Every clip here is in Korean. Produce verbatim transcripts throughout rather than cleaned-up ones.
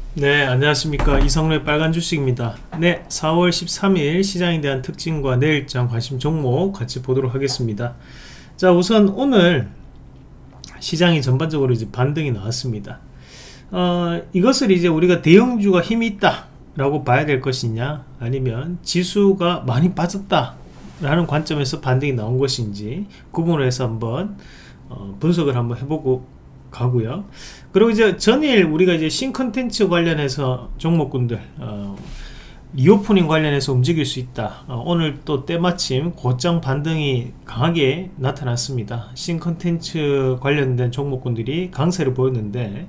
네, 안녕하십니까. 이성로의 빨간 주식입니다. 네, 사월 십삼일 시장에 대한 특징과 내일장 관심 종목 같이 보도록 하겠습니다. 자, 우선 오늘 시장이 전반적으로 이제 반등이 나왔습니다. 어, 이것을 이제 우리가 대형주가 힘이 있다 라고 봐야 될 것이냐, 아니면 지수가 많이 빠졌다 라는 관점에서 반등이 나온 것인지, 그 부분을 해서 한번 어, 분석을 한번 해보고 가고요. 그리고 이제 전일 우리가 이제 신컨텐츠 관련해서 종목군들 어, 리오프닝 관련해서 움직일 수 있다. 어, 오늘 또 때마침 고점 반등이 강하게 나타났습니다. 신컨텐츠 관련된 종목군들이 강세를 보였는데,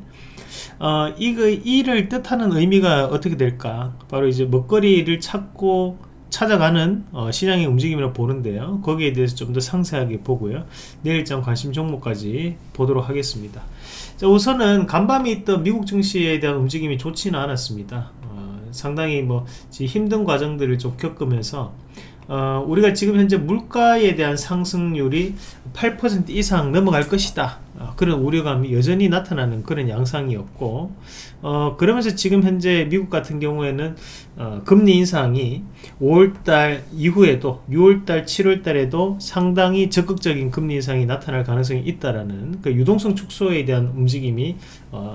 어, 이거 이를 뜻하는 의미가 어떻게 될까? 바로 이제 먹거리를 찾고 찾아가는 어, 시장의 움직임이라고 보는데요. 거기에 대해서 좀 더 상세하게 보고요. 내일장 관심 종목까지 보도록 하겠습니다. 자, 우선은 간밤에 있던 미국 증시에 대한 움직임이 좋지는 않았습니다. 어, 상당히 뭐 힘든 과정들을 좀 겪으면서 어, 우리가 지금 현재 물가에 대한 상승률이 팔 퍼센트 이상 넘어갈 것이다, 어, 그런 우려감이 여전히 나타나는 그런 양상이었고, 어, 그러면서 지금 현재 미국 같은 경우에는 어, 금리 인상이 오월달 이후에도 유월달 칠월달에도 상당히 적극적인 금리 인상이 나타날 가능성이 있다라는 그 유동성 축소에 대한 움직임이 어,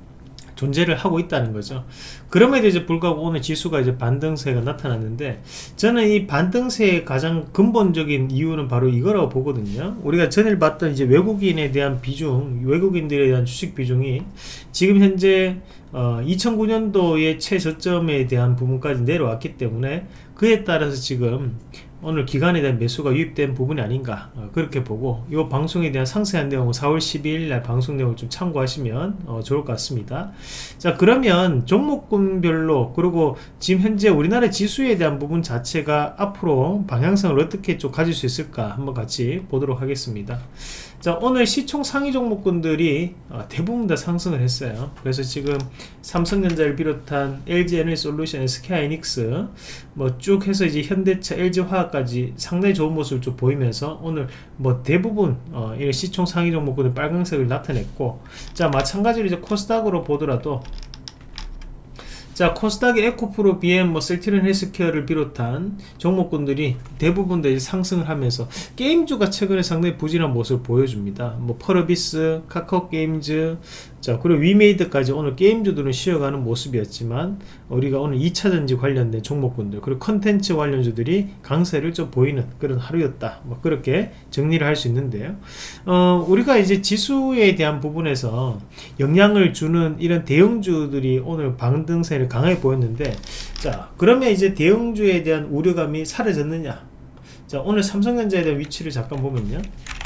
존재를 하고 있다는 거죠. 그럼에도 이제 불구하고 오늘 지수가 이제 반등세가 나타났는데, 저는 이 반등세의 가장 근본적인 이유는 바로 이거라고 보거든요. 우리가 전일 봤던 이제 외국인에 대한 비중, 외국인들에 대한 주식 비중이 지금 현재 어, 이천구 년도의 최저점에 대한 부분까지 내려왔기 때문에, 그에 따라서 지금 오늘 기간에 대한 매수가 유입된 부분이 아닌가, 어, 그렇게 보고, 이 방송에 대한 상세한 내용은 사월 십이일 날 방송 내용을 좀 참고하시면 어, 좋을 것 같습니다. 자, 그러면 종목군별로, 그리고 지금 현재 우리나라 지수에 대한 부분 자체가 앞으로 방향성을 어떻게 좀 가질 수 있을까 한번 같이 보도록 하겠습니다. 자, 오늘 시총 상위 종목군들이 어, 대부분 다 상승을 했어요. 그래서 지금 삼성전자를 비롯한 엘지에너지솔루션, 에스케이하이닉스 뭐 쭉 해서 이제 현대차, 엘지화학까지 상당히 좋은 모습을 좀 보이면서 오늘 뭐 대부분 어, 이 시총 상위 종목군들 빨간색을 나타냈고, 자, 마찬가지로 이제 코스닥으로 보더라도, 자, 코스닥의 에코프로, 비엠, 뭐 셀트리온 헬스케어를 비롯한 종목군들이 대부분 다 상승을 하면서 게임주가 최근에 상당히 부진한 모습을 보여줍니다. 뭐 펄어비스, 카카오게임즈, 자, 그리고 위메이드까지 오늘 게임주들은 쉬어가는 모습이었지만, 우리가 오늘 이차전지 관련된 종목군들, 그리고 컨텐츠 관련주들이 강세를 좀 보이는 그런 하루였다, 뭐 그렇게 정리를 할 수 있는데요. 어, 우리가 이제 지수에 대한 부분에서 영향을 주는 이런 대형주들이 오늘 반등세를 강하게 보였는데, 자, 그러면 이제 대형주에 대한 우려감이 사라졌느냐? 자, 오늘 삼성전자에 대한 위치를 잠깐 보면요.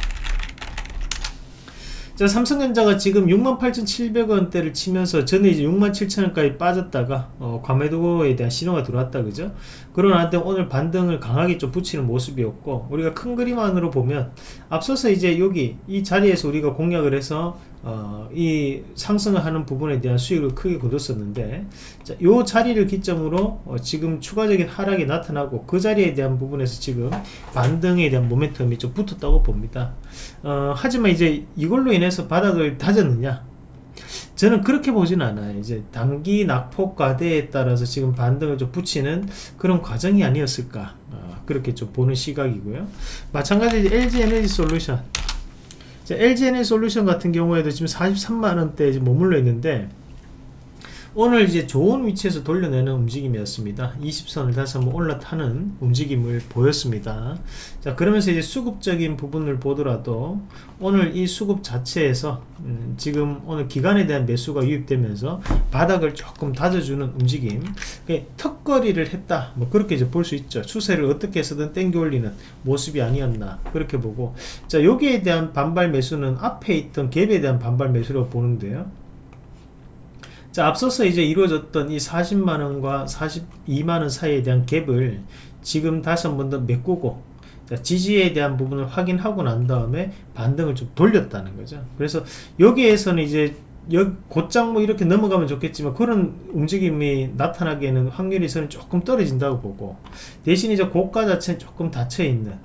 자, 삼성전자가 지금 육만 팔천칠백 원대를 치면서 전에 이제 육만 칠천 원까지 빠졌다가 어, 과매도에 대한 신호가 들어왔다, 그죠? 그러나 오늘 반등을 강하게 좀 붙이는 모습이었고, 우리가 큰 그림 안으로 보면 앞서서 이제 여기 이 자리에서 우리가 공략을 해서 어, 이 상승을 하는 부분에 대한 수익을 크게 거뒀었는데, 자, 요 자리를 기점으로 어, 지금 추가적인 하락이 나타나고, 그 자리에 대한 부분에서 지금 반등에 대한 모멘텀이 좀 붙었다고 봅니다. 어, 하지만 이제 이걸로 인해서 바닥을 다졌느냐? 저는 그렇게 보지는 않아요. 이제 단기 낙폭 과대에 따라서 지금 반등을 좀 붙이는 그런 과정이 아니었을까, 어, 그렇게 좀 보는 시각이고요. 마찬가지로 엘지에너지솔루션, 엘지에너지솔루션 같은 경우에도 지금 사십삼만 원대에 지금 머물러 있는데, 오늘 이제 좋은 위치에서 돌려내는 움직임이었습니다. 이십 선을 다시 한번 올라타는 움직임을 보였습니다. 자, 그러면서 이제 수급적인 부분을 보더라도 오늘 이 수급 자체에서 음, 지금 오늘 기간에 대한 매수가 유입되면서 바닥을 조금 다져주는 움직임, 턱걸이를 했다, 뭐 그렇게 이제 볼 수 있죠. 추세를 어떻게 해서든 땡겨 올리는 모습이 아니었나, 그렇게 보고, 자, 여기에 대한 반발 매수는 앞에 있던 갭에 대한 반발 매수라고 보는데요. 자, 앞서서 이제 이루어졌던 이 사십만 원과 사십이만 원 사이에 대한 갭을 지금 다시 한 번 더 메꾸고, 자, 지지에 대한 부분을 확인하고 난 다음에 반등을 좀 돌렸다는 거죠. 그래서 여기에서는 이제 곧장 뭐 이렇게 넘어가면 좋겠지만, 그런 움직임이 나타나기에는 확률이 저는 조금 떨어진다고 보고, 대신 이제 고가 자체는 조금 닫혀있는,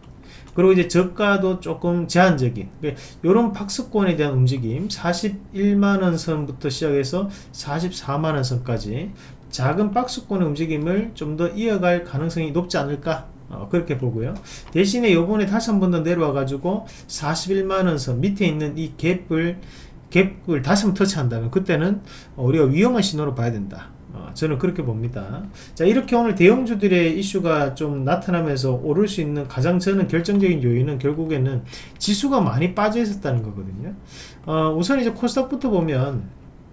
그리고 이제 저가도 조금 제한적인 이런 박스권에 대한 움직임, 사십일만원 선부터 시작해서 사십사만원 선까지 작은 박스권의 움직임을 좀 더 이어갈 가능성이 높지 않을까, 어, 그렇게 보고요. 대신에 요번에 다시 한 번 더 내려와 가지고 사십일만원 선 밑에 있는 이 갭을 갭을 다시 한번 터치한다면 그때는 우리가 위험한 신호로 봐야 된다. 어, 저는 그렇게 봅니다. 자, 이렇게 오늘 대형주들의 이슈가 좀 나타나면서 오를 수 있는 가장 저는 결정적인 요인은 결국에는 지수가 많이 빠져 있었다는 거거든요. 어, 우선 이제 코스닥부터 보면,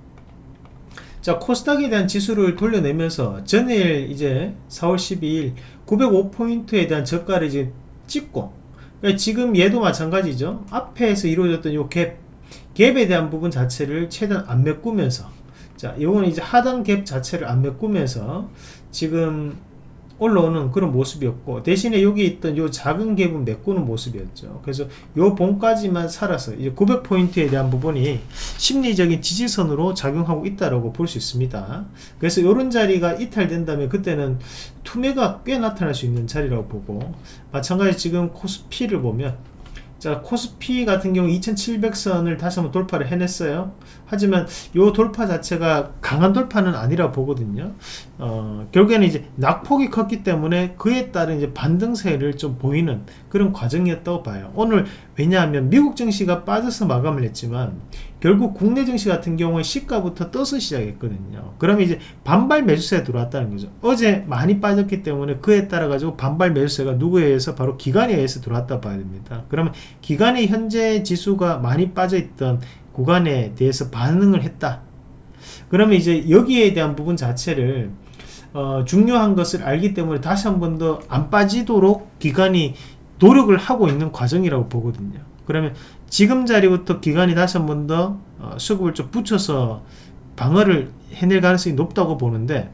자, 코스닥에 대한 지수를 돌려내면서 전일 이제 사월 십이일 구백오 포인트에 대한 저가를 이제 찍고, 그러니까 지금 얘도 마찬가지죠. 앞에서 이루어졌던 요 갭, 갭에 대한 부분 자체를 최대한 안 메꾸면서, 자, 요거는 이제 하단 갭 자체를 안 메꾸면서 지금 올라오는 그런 모습이었고, 대신에 여기 있던 요 작은 갭은 메꾸는 모습이었죠. 그래서 요 봉까지만 살아서 이제 구백 포인트에 대한 부분이 심리적인 지지선으로 작용하고 있다라고 볼 수 있습니다. 그래서 요런 자리가 이탈된다면 그때는 투매가 꽤 나타날 수 있는 자리라고 보고, 마찬가지 지금 코스피를 보면, 자, 코스피 같은 경우 이천칠백 선을 다시 한번 돌파를 해냈어요. 하지만 요 돌파 자체가 강한 돌파는 아니라 보거든요. 어, 결국에는 이제 낙폭이 컸기 때문에 그에 따른 이제 반등세를 좀 보이는 그런 과정이었다고 봐요. 오늘 왜냐하면 미국 증시가 빠져서 마감을 했지만 결국 국내 증시 같은 경우에 시가부터 떠서 시작했거든요. 그러면 이제 반발 매수세가 들어왔다는 거죠. 어제 많이 빠졌기 때문에 그에 따라 가지고 반발 매수세가 누구에 의해서, 바로 기관에 의해서 들어왔다 봐야 됩니다. 그러면 기관이 현재 지수가 많이 빠져있던 구간에 대해서 반응을 했다. 그러면 이제 여기에 대한 부분 자체를 어, 중요한 것을 알기 때문에 다시 한 번 더 안 빠지도록 기관이 노력을 하고 있는 과정이라고 보거든요. 그러면 지금 자리부터 기관이 다시 한 번 더 어, 수급을 좀 붙여서 방어를 해낼 가능성이 높다고 보는데,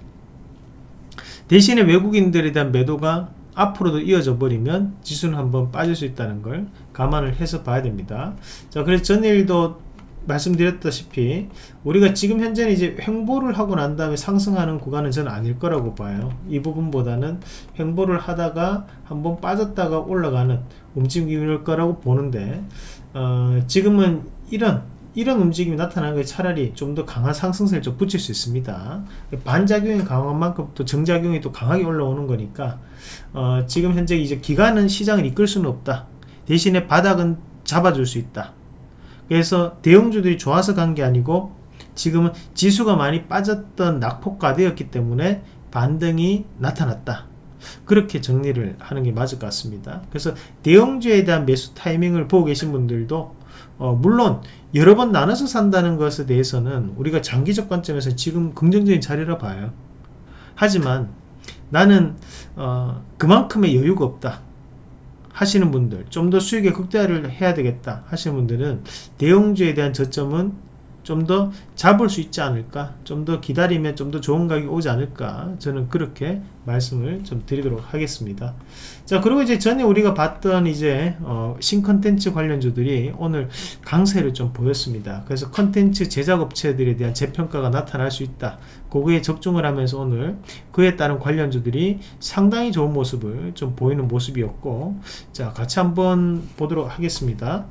대신에 외국인들에 대한 매도가 앞으로도 이어져 버리면 지수는 한번 빠질 수 있다는 걸 감안을 해서 봐야 됩니다. 자, 그래서 전일도 말씀드렸다시피 우리가 지금 현재는 이제 횡보를 하고 난 다음에 상승하는 구간은 저는 아닐 거라고 봐요. 이 부분보다는 횡보를 하다가 한번 빠졌다가 올라가는 움직임일 거라고 보는데, 어, 지금은 이런 이런 움직임이 나타나는 게 차라리 좀 더 강한 상승세를 좀 붙일 수 있습니다. 반작용이 강한 만큼 또 정작용이 또 강하게 올라오는 거니까, 어, 지금 현재 이제 기관은 시장을 이끌 수는 없다. 대신에 바닥은 잡아줄 수 있다. 그래서 대형주들이 좋아서 간 게 아니고 지금은 지수가 많이 빠졌던 낙폭과대였기 때문에 반등이 나타났다. 그렇게 정리를 하는 게 맞을 것 같습니다. 그래서 대형주에 대한 매수 타이밍을 보고 계신 분들도 어, 물론 여러 번 나눠서 산다는 것에 대해서는 우리가 장기적 관점에서 지금 긍정적인 자리라 봐요. 하지만 나는 어, 그만큼의 여유가 없다 하시는 분들, 좀 더 수익의 극대화를 해야 되겠다 하시는 분들은 대형주에 대한 저점은 좀 더 잡을 수 있지 않을까, 좀 더 기다리면 좀 더 좋은 가격이 오지 않을까, 저는 그렇게 말씀을 좀 드리도록 하겠습니다. 자, 그리고 이제 전에 우리가 봤던 이제 어, 신컨텐츠 관련주들이 오늘 강세를 좀 보였습니다. 그래서 컨텐츠 제작업체들에 대한 재평가가 나타날 수 있다, 그거에 적중을 하면서 오늘 그에 따른 관련주들이 상당히 좋은 모습을 좀 보이는 모습이었고, 자, 같이 한번 보도록 하겠습니다.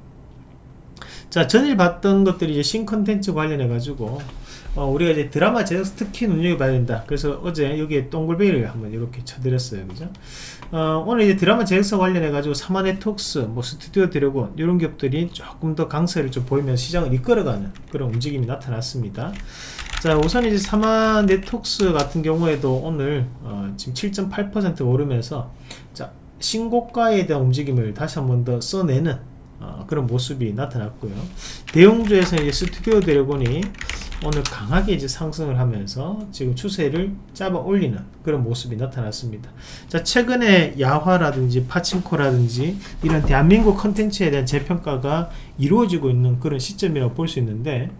자, 전일 봤던 것들이 이제 신컨텐츠 관련해 가지고 어, 우리가 이제 드라마 제작 특히 눈여겨봐야 된다. 그래서 어제 여기에 동글베이를 한번 이렇게 쳐드렸어요, 그죠? 어, 오늘 이제 드라마 제작사 관련해 가지고 사마네트웍스, 뭐 스튜디오 드래곤 이런 기업들이 조금 더 강세를 좀 보이면서 시장을 이끌어가는 그런 움직임이 나타났습니다. 자, 우선 이제 사마네트웍스 같은 경우에도 오늘 어, 지금 칠 점 팔 퍼센트 오르면서 자, 신고가에 대한 움직임을 다시 한번 더 써내는 어, 그런 모습이 나타났고요. 대형주에서 이제 스튜디오 드래곤이 오늘 강하게 이제 상승을 하면서 지금 추세를 잡아 올리는 그런 모습이 나타났습니다. 자, 최근에 야화라든지 파친코라든지 이런 대한민국 컨텐츠에 대한 재평가가 이루어지고 있는 그런 시점이라고 볼 수 있는데,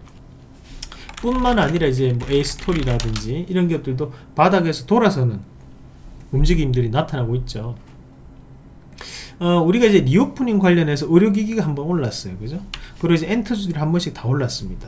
뿐만 아니라 이제 뭐 에이스토리라든지 이런 기업들도 바닥에서 돌아서는 움직임들이 나타나고 있죠. 어, 우리가 이제 리오프닝 관련해서 의료기기가 한번 올랐어요, 그죠? 그리고 이제 엔터주들이 한 번씩 다 올랐습니다.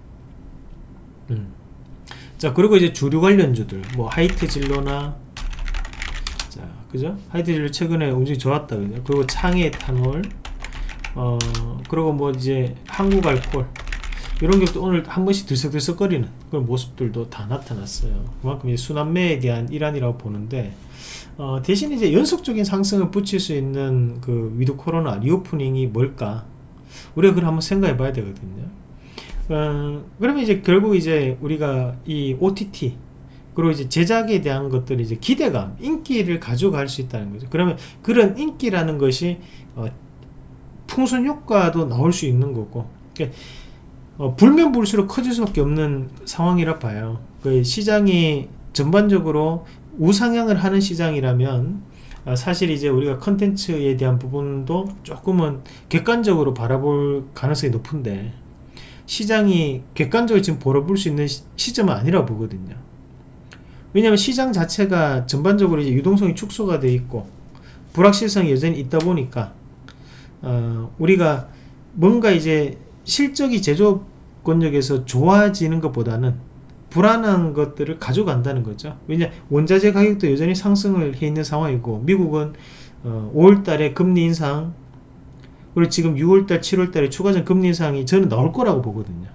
음. 자, 그리고 이제 주류 관련주들, 뭐 하이트 진로나, 자, 그죠? 하이드로젤 최근에 움직이 좋았다, 그죠? 그리고 창에탄올, 어, 그리고 뭐 이제 한국알콜, 이런 게 또 오늘 한 번씩 들썩들썩거리는 그런 모습들도 다 나타났어요. 그만큼 이제 순환매에 대한 일환이라고 보는데, 어, 대신 이제 연속적인 상승을 붙일 수 있는 그 위드 코로나 리오프닝이 뭘까? 우리가 그걸 한번 생각해 봐야 되거든요. 어, 그러면 이제 결국 이제 우리가 이 오티티, 그리고 이제 제작에 대한 것들이 이제 기대감, 인기를 가져갈 수 있다는 거죠. 그러면 그런 인기라는 것이 어, 풍선 효과도 나올 수 있는 거고, 그러니까 어, 불면 불수록 커질 수밖에 없는 상황이라 봐요. 그 시장이 전반적으로 우상향을 하는 시장이라면 어, 사실 이제 우리가 컨텐츠에 대한 부분도 조금은 객관적으로 바라볼 가능성이 높은데, 시장이 객관적으로 지금 바라볼 수 있는 시, 시점은 아니라 보거든요. 왜냐하면 시장 자체가 전반적으로 이제 유동성이 축소가 되어 있고 불확실성이 여전히 있다 보니까 어, 우리가 뭔가 이제 실적이 제조권력에서 좋아지는 것보다는 불안한 것들을 가져간다는 거죠. 왜냐, 원자재 가격도 여전히 상승을 해 있는 상황이고, 미국은 어, 오월달에 금리 인상, 그리고 지금 유월달, 칠월달에 추가적 금리 인상이 저는 나올 거라고 보거든요.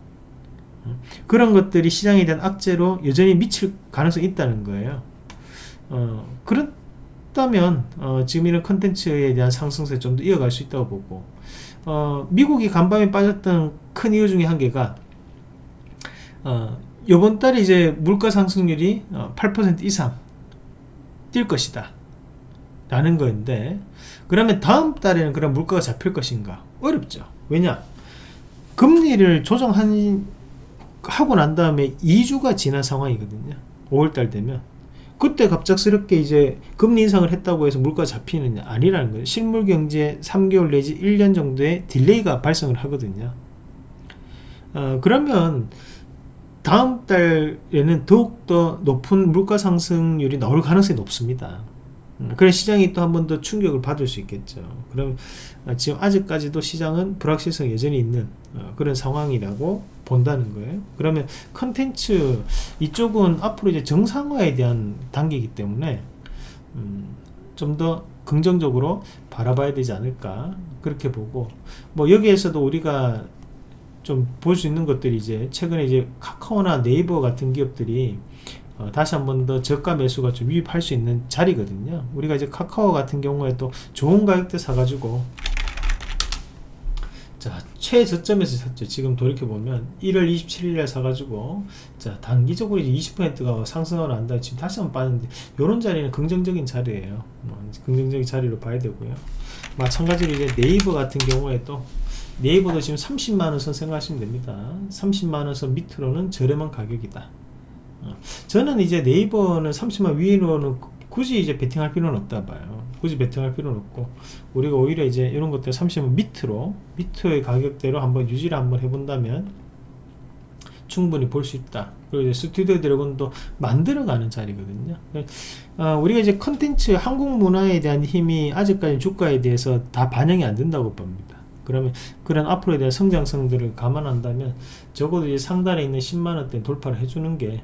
그런 것들이 시장에 대한 악재로 여전히 미칠 가능성이 있다는 거예요. 어, 그렇다면 어, 지금 이런 컨텐츠에 대한 상승세 좀 더 이어갈 수 있다고 보고, 어, 미국이 간밤에 빠졌던 큰 이유 중에 한 개가 어, 이번 달에 이제 물가 상승률이 어, 팔 퍼센트 이상 뛸 것이다 라는 건데, 그러면 다음 달에는 그런 물가가 잡힐 것인가? 어렵죠. 왜냐, 금리를 조정한 하고 난 다음에 이 주가 지난 상황이거든요. 오월달 되면 그때 갑작스럽게 이제 금리 인상을 했다고 해서 물가 잡히느냐? 아니라는 거예요. 실물 경제 삼 개월 내지 일 년 정도의 딜레이가 발생을 하거든요. 어, 그러면 다음 달에는 더욱더 높은 물가 상승률이 나올 가능성이 높습니다. 음, 그래 시장이 또 한 번 더 충격을 받을 수 있겠죠. 그럼 어, 지금 아직까지도 시장은 불확실성이 여전히 있는 어, 그런 상황이라고 본다는 거예요. 그러면 컨텐츠 이쪽은 앞으로 이제 정상화에 대한 단계이기 때문에 음, 좀 더 긍정적으로 바라봐야 되지 않을까 그렇게 보고, 뭐 여기에서도 우리가 좀 볼 수 있는 것들이 이제 최근에 이제 카카오나 네이버 같은 기업들이 어, 다시 한 번 더 저가 매수가 좀 유입할 수 있는 자리거든요. 우리가 이제 카카오 같은 경우에 또 좋은 가격대 사가지고, 자, 최저점에서 샀죠. 지금 돌이켜보면 일월 이십칠일에 사가지고, 자, 단기적으로 이제 이십 퍼센트가 상승하고 난 다음에 지금 다시 한번 빠졌는데, 요런 자리는 긍정적인 자리예요. 어, 긍정적인 자리로 봐야 되고요. 마찬가지로 이제 네이버 같은 경우에도, 네이버도 지금 삼십만원 선 생각하시면 됩니다. 삼십만원 선 밑으로는 저렴한 가격이다. 어, 저는 이제 네이버는 삼십만 위로는 굳이 이제 베팅할 필요는 없다 봐요. 굳이 베팅할 필요는 없고, 우리가 오히려 이제 이런 것들 삼십만 밑으로, 밑의 가격대로 한번 유지를 한번 해본다면 충분히 볼 수 있다. 그리고 이제 스튜디오 드래곤도 만들어가는 자리거든요. 어, 우리가 이제 컨텐츠 한국 문화에 대한 힘이 아직까지 주가에 대해서 다 반영이 안 된다고 봅니다. 그러면 그런 앞으로에 대한 성장성들을 감안한다면 적어도 이제 상단에 있는 십만원대 돌파를 해주는 게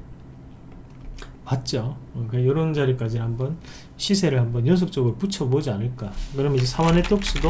맞죠. 그러니까 이런 자리까지 한번 시세를 한번 연속적으로 붙여보지 않을까. 그러면 이제 사원 네트워크스도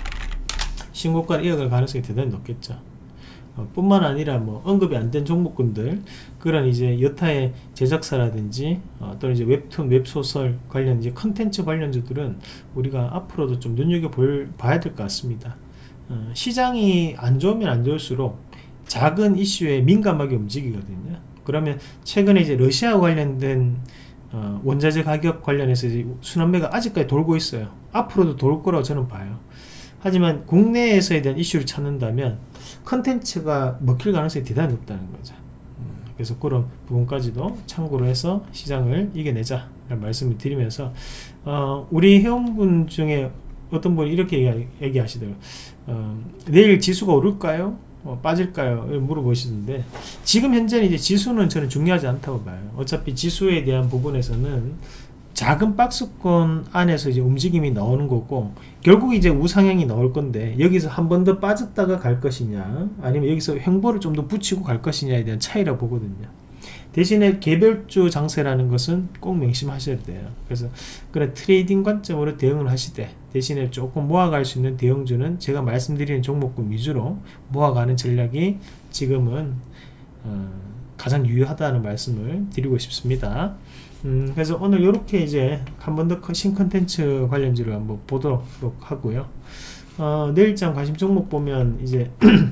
신고가를 이어갈 가능성이 대단히 높겠죠. 어, 뿐만 아니라 뭐 언급이 안 된 종목군들, 그런 이제 여타의 제작사라든지 어, 또는 이제 웹툰, 웹소설 관련 이제 컨텐츠 관련주들은 우리가 앞으로도 좀 눈여겨 볼 봐야 될 것 같습니다. 어, 시장이 안 좋으면 안 좋을수록 작은 이슈에 민감하게 움직이거든요. 그러면 최근에 이제 러시아 관련된 어, 원자재 가격 관련해서 이제 순환매가 아직까지 돌고 있어요. 앞으로도 돌 거라고 저는 봐요. 하지만 국내에서에 대한 이슈를 찾는다면 컨텐츠가 먹힐 가능성이 대단히 높다는 거죠. 음, 그래서 그런 부분까지도 참고로 해서 시장을 이겨내자 라는 말씀을 드리면서, 어, 우리 회원분 중에 어떤 분이 이렇게 얘기, 얘기하시더라고요. 어, 내일 지수가 오를까요? 어, 빠질까요? 물어보시는데, 지금 현재는 이제 지수는 저는 중요하지 않다고 봐요. 어차피 지수에 대한 부분에서는 작은 박스권 안에서 이제 움직임이 나오는 거고, 결국 이제 우상향이 나올 건데, 여기서 한 번 더 빠졌다가 갈 것이냐, 아니면 여기서 횡보를 좀 더 붙이고 갈 것이냐에 대한 차이라 보거든요. 대신에 개별주 장세라는 것은 꼭 명심하셔야 돼요. 그래서 그런 트레이딩 관점으로 대응을 하시되, 대신에 조금 모아갈 수 있는 대형주는 제가 말씀드리는 종목군 위주로 모아가는 전략이 지금은 어, 가장 유효하다는 말씀을 드리고 싶습니다. 음, 그래서 오늘 이렇게 이제 한 번 더 신컨텐츠 관련주를 한번 보도록 하고요. 어, 내일장 관심 종목 보면 이제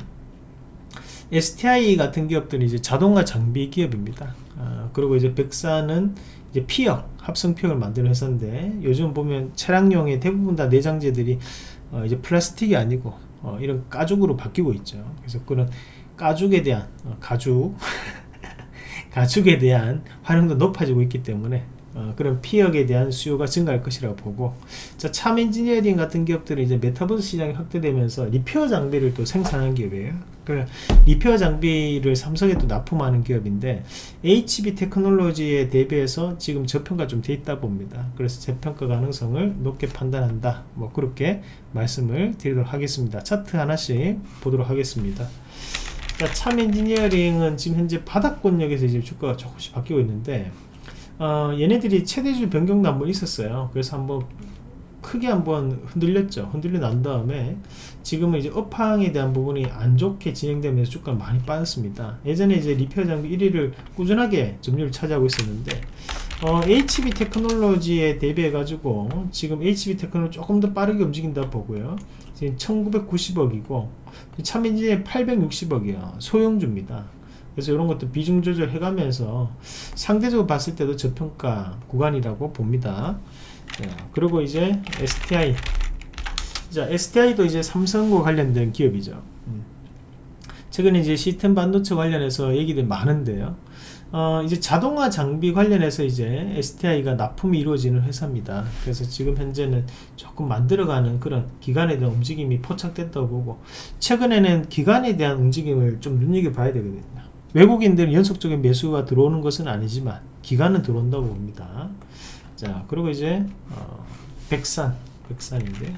에스티아이 같은 기업들은 이제 자동화 장비 기업입니다. 어, 그리고 이제 백사는 이제 피혁, 합성 피혁을 만드는 회사인데, 요즘 보면 차량용의 대부분 다 내장재들이 어, 이제 플라스틱이 아니고 어, 이런 가죽으로 바뀌고 있죠. 그래서 그런 가죽에 대한 어, 가죽 가죽에 대한 활용도 높아지고 있기 때문에 어, 그런 피혁에 대한 수요가 증가할 것이라고 보고, 자, 참 엔지니어링 같은 기업들은 이제 메타버스 시장이 확대되면서 리페어 장비를 또 생산하는 기업이에요. 그 리페어 장비를 삼성에 또 납품하는 기업인데, 에이치비 테크놀로지에 대비해서 지금 저평가 좀 돼 있다 봅니다. 그래서 재평가 가능성을 높게 판단한다, 뭐 그렇게 말씀을 드리도록 하겠습니다. 차트 하나씩 보도록 하겠습니다. 자, 참 엔지니어링은 지금 현재 바닥권역에서 이제 주가가 조금씩 바뀌고 있는데, 어, 얘네들이 최대주 변경도 한번 있었어요. 그래서 한번 크게 한번 흔들렸죠. 흔들려 난 다음에 지금은 이제 업황에 대한 부분이 안 좋게 진행되면서 주가가 많이 빠졌습니다. 예전에 이제 리페어 장비 일 위를 꾸준하게 점유율을 차지하고 있었는데, 어, 에이치비 테크놀로지에 대비해 가지고 지금 에이치비 테크놀로지 조금 더 빠르게 움직인다 보고요. 지금 천구백구십억이고 참인지에 팔백육십억이요 소형주입니다. 그래서 이런 것도 비중 조절 해가면서 상대적으로 봤을 때도 저평가 구간이라고 봅니다. 자, 그리고 이제 에스티아이. 자, 에스티아이도 이제 삼성과 관련된 기업이죠. 음. 최근에 이제 시스템 반도체 관련해서 얘기들이 많은데요. 어, 이제 자동화 장비 관련해서 이제 에스티아이가 납품이 이루어지는 회사입니다. 그래서 지금 현재는 조금 만들어가는 그런 기관에 대한 움직임이 포착됐다고 보고, 최근에는 기관에 대한 움직임을 좀 눈여겨봐야 되거든요. 외국인들은 연속적인 매수가 들어오는 것은 아니지만 기관은 들어온다고 봅니다. 자, 그리고 이제 어, 백산, 백산인데,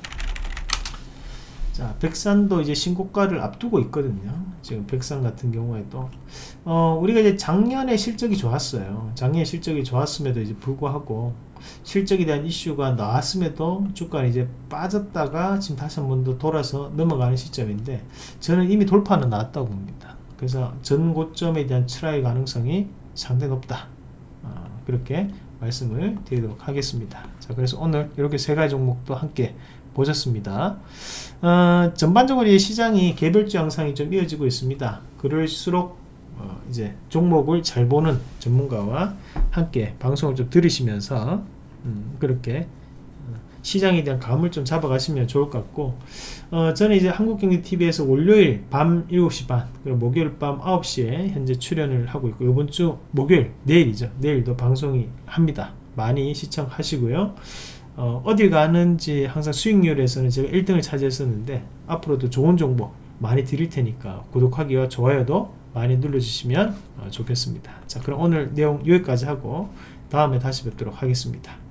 자, 백산도 이제 신고가를 앞두고 있거든요. 지금 백산 같은 경우에도 어, 우리가 이제 작년에 실적이 좋았어요. 작년에 실적이 좋았음에도 이제 불구하고 실적에 대한 이슈가 나왔음에도 주가는 이제 빠졌다가 지금 다시 한 번 더 돌아서 넘어가는 시점인데, 저는 이미 돌파는 나왔다고 봅니다. 그래서 전 고점에 대한 트라이 가능성이 상당히 높다, 어, 그렇게 말씀을 드리도록 하겠습니다. 자, 그래서 오늘 이렇게 세 가지 종목도 함께 보셨습니다. 어, 전반적으로 이 시장이 개별주 양상이 좀 이어지고 있습니다. 그럴수록 어, 이제 종목을 잘 보는 전문가와 함께 방송을 좀 들으시면서 음, 그렇게 시장에 대한 감을 좀 잡아가시면 좋을 것 같고, 어, 저는 이제 한국경제티비에서 월요일 밤 일곱 시 반, 그리고 목요일 밤 아홉 시에 현재 출연을 하고 있고, 이번 주 목요일, 내일이죠. 내일도 방송이 합니다. 많이 시청하시고요. 어, 어딜 가는지 항상 수익률에서는 제가 일 등을 차지했었는데, 앞으로도 좋은 정보 많이 드릴 테니까 구독하기와 좋아요도 많이 눌러주시면 어, 좋겠습니다. 자, 그럼 오늘 내용 여기까지 하고 다음에 다시 뵙도록 하겠습니다.